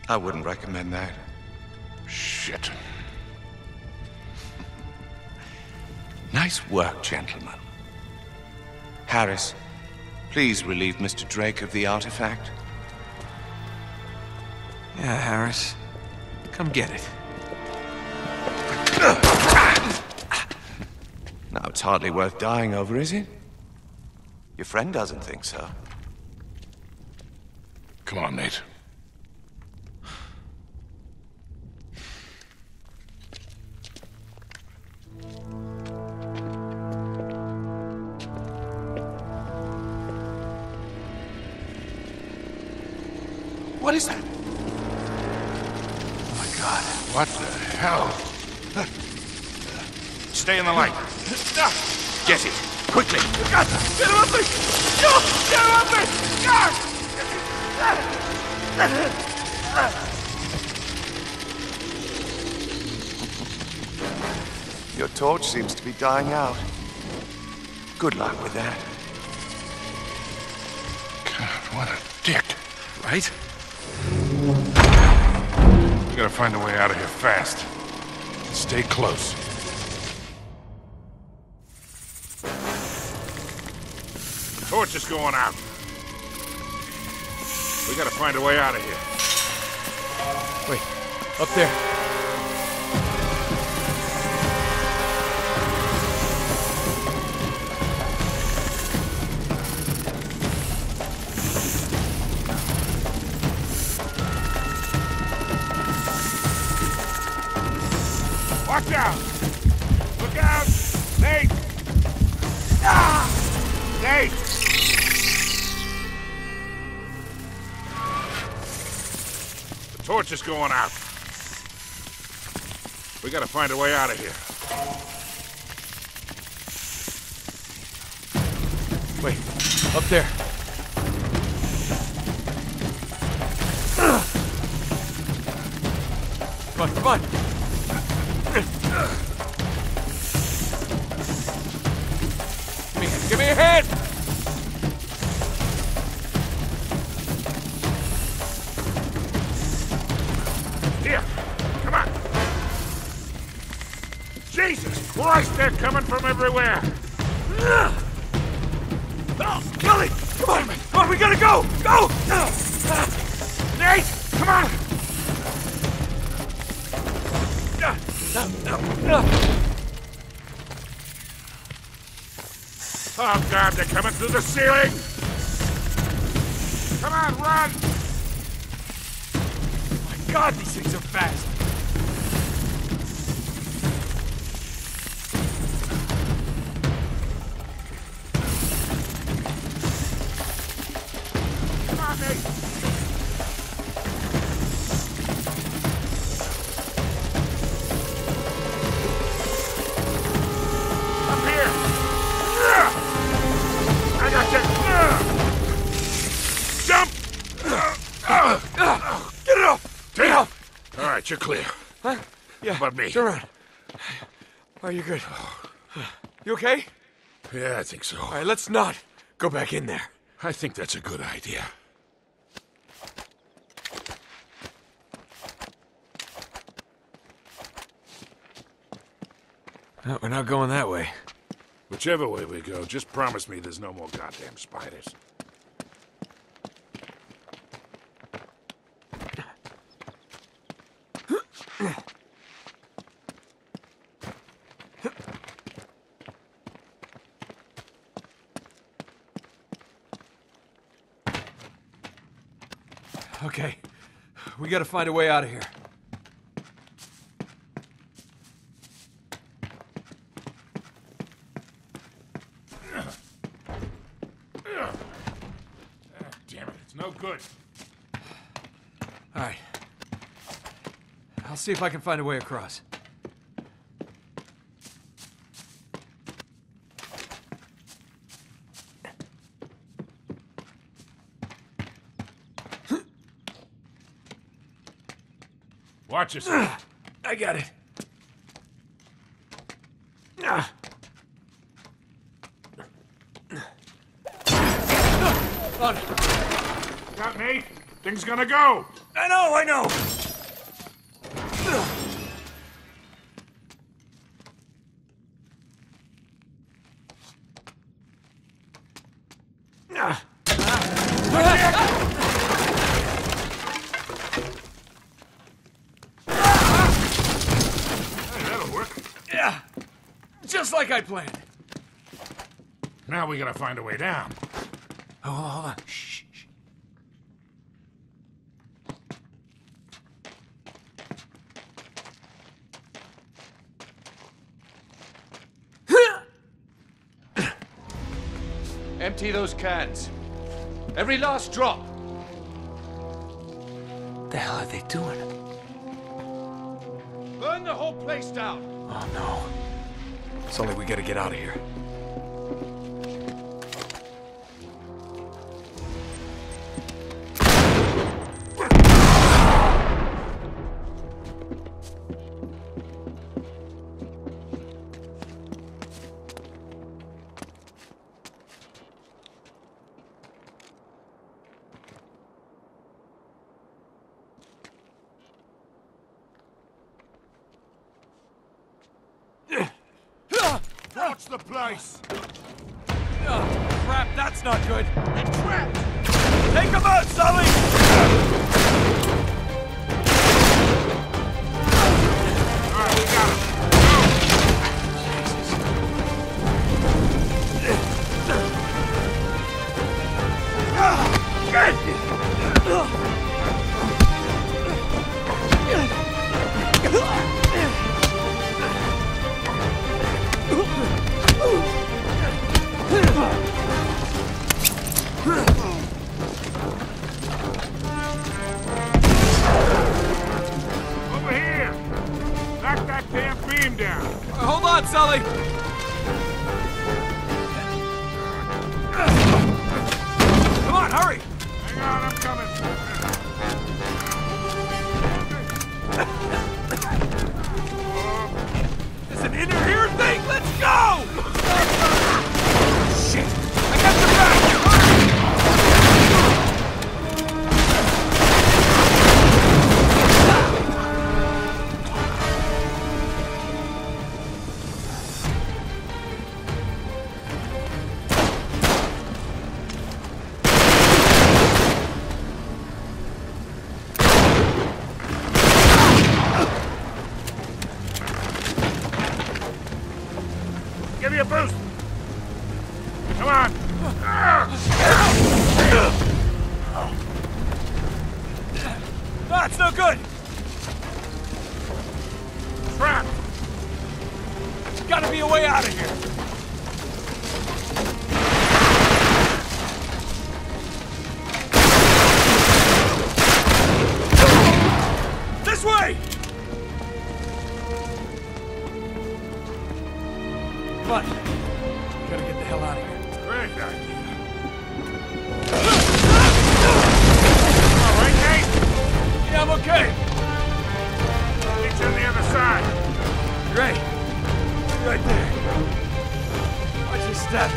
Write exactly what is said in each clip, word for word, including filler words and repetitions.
I wouldn't recommend that. Shit. Nice work, gentlemen. Harris, please relieve Mister Drake of the artifact. Yeah, Harris. Come get it. Now, it's hardly worth dying over, is it? Your friend doesn't think so. Come on, Nate. What is that? Oh my God, what the hell? Stay in the light. Get it, quickly. God, get him off me! No, get him off me! God! Your torch seems to be dying out. Good luck with that. God, what a dick. Right? We gotta find a way out of here fast. Stay close. The torch is going out. We gotta find a way out of here. Wait, up there. Watch out! Look out! Nate! Ah! Nate! The torch is going out. We gotta find a way out of here. Wait, up there. Come on, come on! Give me, give me a hand! Here! Come on! Jesus Christ, they're coming from everywhere! Oh, Kelly! Come on, come on, we gotta go! Go! Nate! Come on! Oh, God, they're coming through the ceiling! Come on, run! My God, these things are fast! Come on, Nate! Up here! I got you! Jump! Get it off! Get it off! All right, you're clear. Huh? Yeah, How about me? turn around. Are you good? You okay? Yeah, I think so. All right, let's not go back in there. I think that's a good idea. No, we're not going that way. Whichever way we go, just promise me there's no more goddamn spiders. Okay, we gotta find a way out of here. Damn it, it's no good. All right. I'll see if I can find a way across. Watch yourself. I got it. Got me? Thing's gonna go. I know, I know! That'll work. Yeah, just like I planned. Now we gotta find a way down. Oh, hold on. Shh, shh. Empty those cans. Every last drop. What the hell are they doing? Burn the whole place down. Oh no. Sully, we gotta get out of here. Watch the place! Oh, crap, that's not good. Trap! Take him out, Sully! Alright, we got him. Over here! Knock that damn beam down! Hold on, Sully! Come on, hurry! Hang on, I'm coming. It's an inner ear thing! Let's go! Shit! I got your back! Give me a boost! Come on! That's no good! Trap! There's gotta be a way out of here! This way! Come on. We gotta get the hell out of here. Great idea. All right, Nate? Yeah, I'm okay. Meet you on the other side. Great. Right there. Watch your step.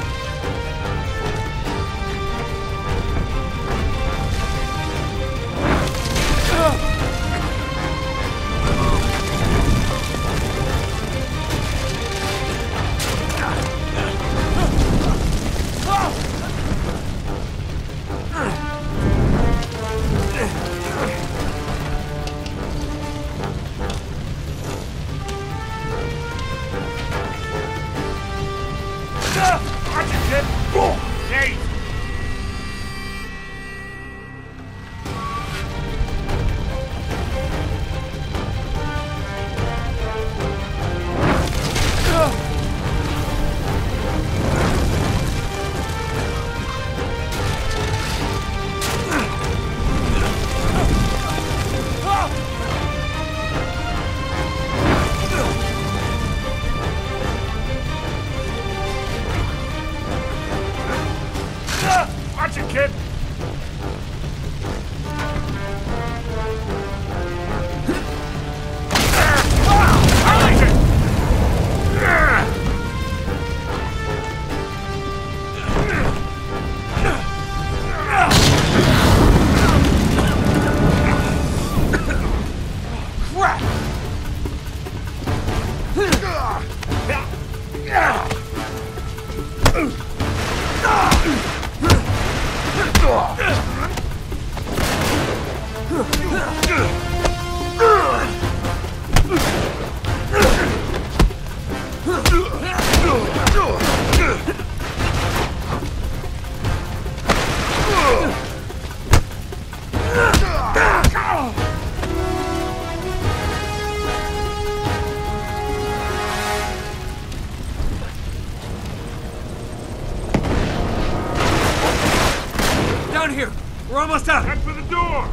Watch it, kid! Nate! Down here! We're almost out! Head for the door!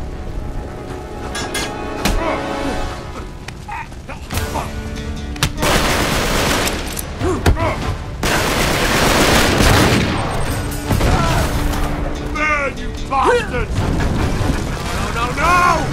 There, you bastards! No, no, no!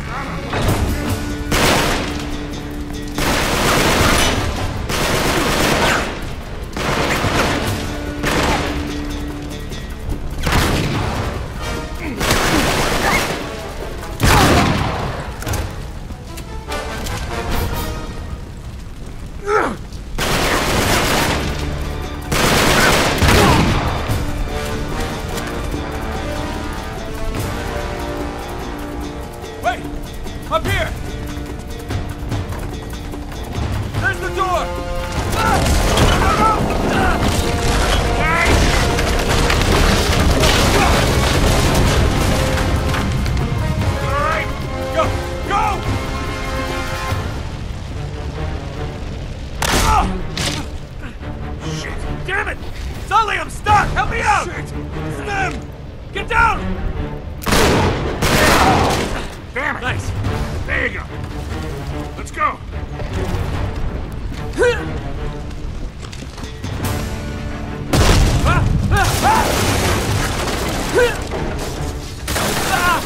Wait! Up here! There's the door! Ah! All right, Go! Go! Ah! shit! Damn it! Sully, I'm stuck! Help me out! Shit! Slim! Get down! Damn it! Nice! There you go. Let's go. Ah! Ah! Ah!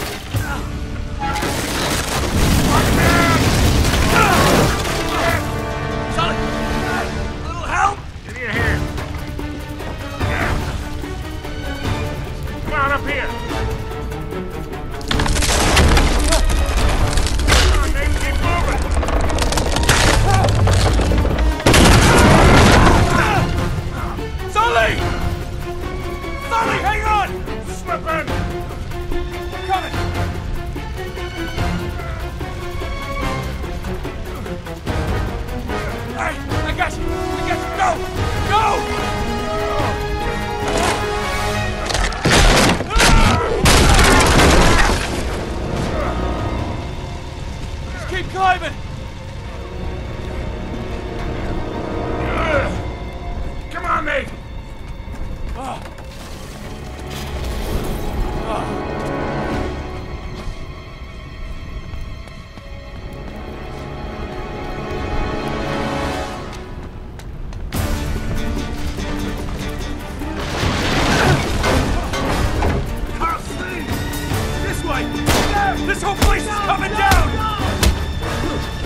Sully! A little help! Give me a hand. Yeah. Come on up here. Come on, Nate, keep moving. Sully! Sully, hang on! Slip in. We're coming! All right, I got you! I got you! Go! Go! Just keep climbing! Come on, Nate. This way! This whole place is coming down!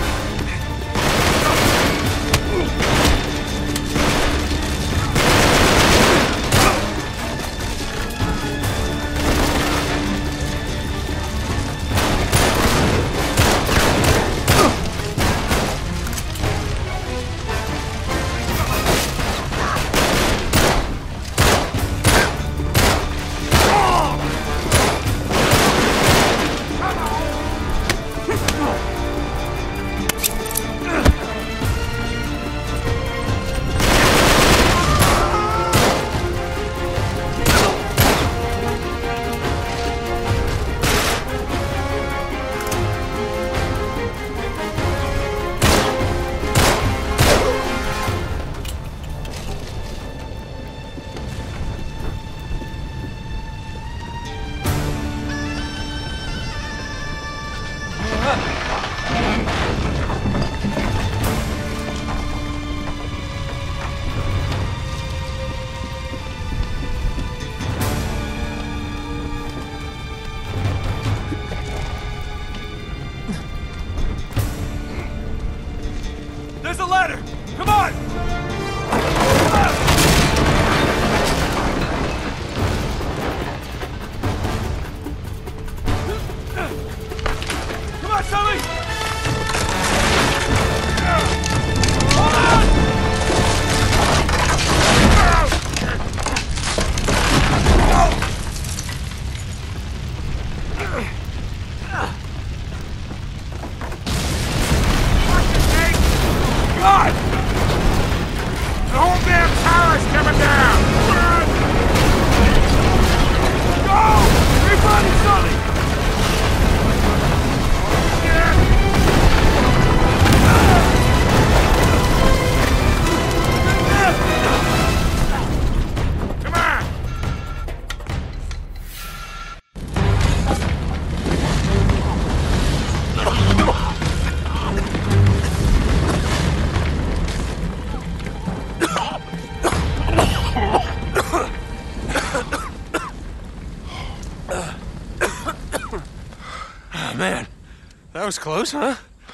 was close, huh?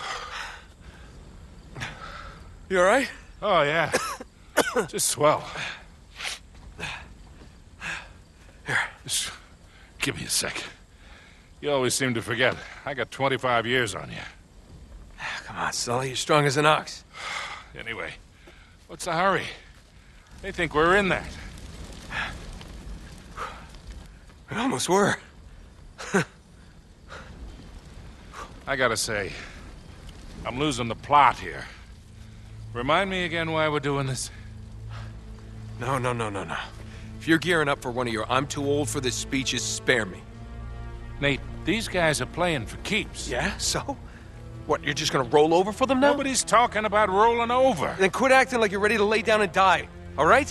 You all right? Oh, yeah. Just swell. Here. Just give me a sec. You always seem to forget. I got twenty-five years on you. Come on, Sully. You're strong as an ox. Anyway, what's the hurry? They think we're in that. We almost were. I gotta say, I'm losing the plot here. Remind me again why we're doing this? No, no, no, no, no. If you're gearing up for one of your I'm too old for this speeches, spare me. Nate, these guys are playing for keeps. Yeah? So? What, you're just gonna roll over for them now? Nobody's talking about rolling over. Then quit acting like you're ready to lay down and die, all right?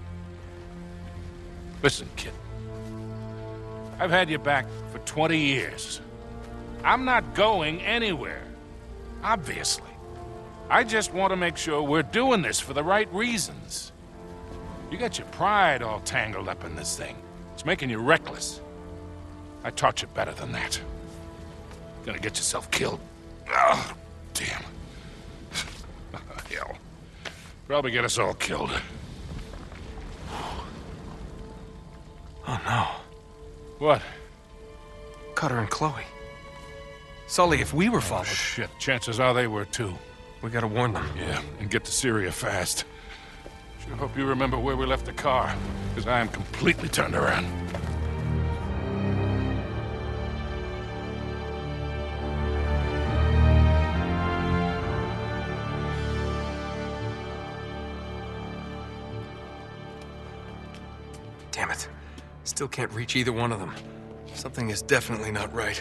Listen, kid. I've had you back for twenty years. I'm not going anywhere. Obviously. I just want to make sure we're doing this for the right reasons. You got your pride all tangled up in this thing. It's making you reckless. I taught you better than that. Gonna get yourself killed. Oh, damn. Hell. Probably get us all killed. Oh, no. What? Cutter and Chloe. Sully, if we were Oh, followed... shit. Chances are they were too. We gotta warn them. Yeah, and get to Syria fast. Sure hope you remember where we left the car, because I am completely turned around. Damn it. Still can't reach either one of them. Something is definitely not right.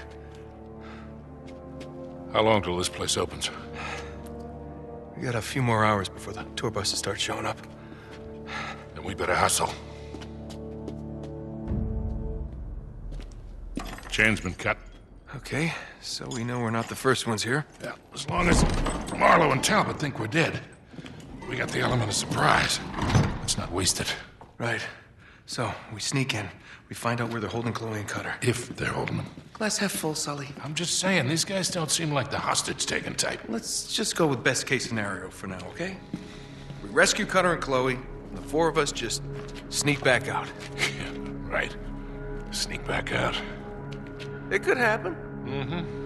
How long till this place opens? We got a few more hours before the tour buses start showing up. Then we better hustle. Chain's been cut. Okay, so we know we're not the first ones here. Yeah, as long as Marlowe and Talbot think we're dead, we got the element of surprise. Let's not waste it. Right. So, we sneak in. We find out where they're holding Chloe and Cutter. If they're holding them. Glass half full, Sully. I'm just saying, these guys don't seem like the hostage-taking type. Let's just go with best case scenario for now, okay? We rescue Cutter and Chloe, and the four of us just sneak back out. Yeah, right. Sneak back out. It could happen. Mm-hmm.